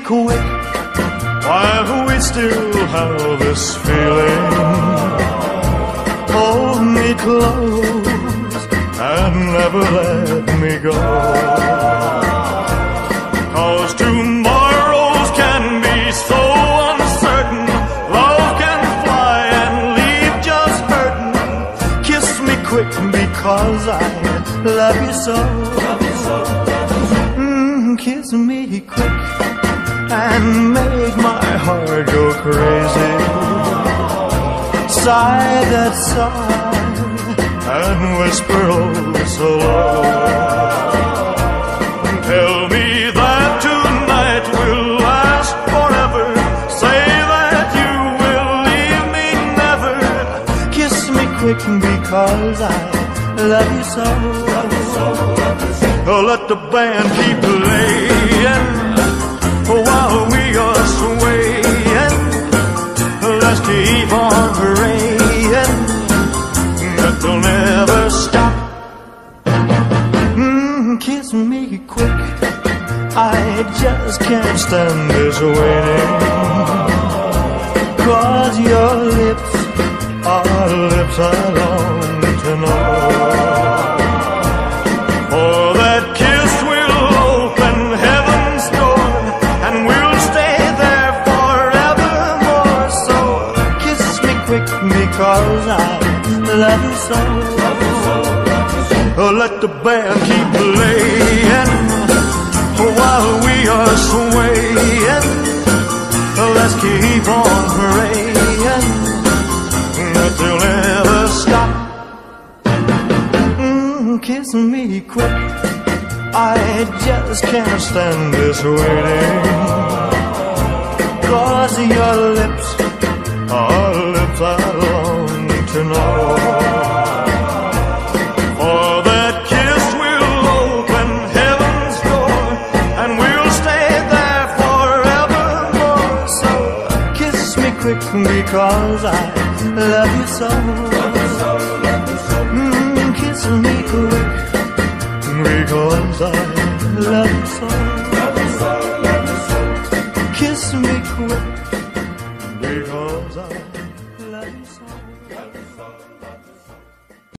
quick while we still have this feeling. Hold me close and never let me go, 'cause tomorrows can be so uncertain. Love can fly and leave just hurting. Kiss me quick because I love you so. Kiss me quick and make my heart go crazy. Sigh that sigh and whisper oh so low. Tell me that tonight will last forever. Say that you will leave me never. Kiss me quick because I love you so. Oh, let the band keep playing while we are swaying. Let's keep on praying that they'll never stop. Kiss me quick, I just can't stand this waiting. 'Cause your lips are lips I long to know. For that kiss will open heaven's door, and we'll stay there forevermore. So kiss me quick because I love you so. Oh, let the band keep playing while we are swaying. Let's keep on praying that they'll never stop. Kiss me quick, I just can't stand this waiting. 'Cause your lips are lips I long to know. For that kiss will open heaven's door, and we'll stay there forevermore. So kiss me quick because I love you so. Kiss me quick because I love you so. Kiss me quick because I love you so.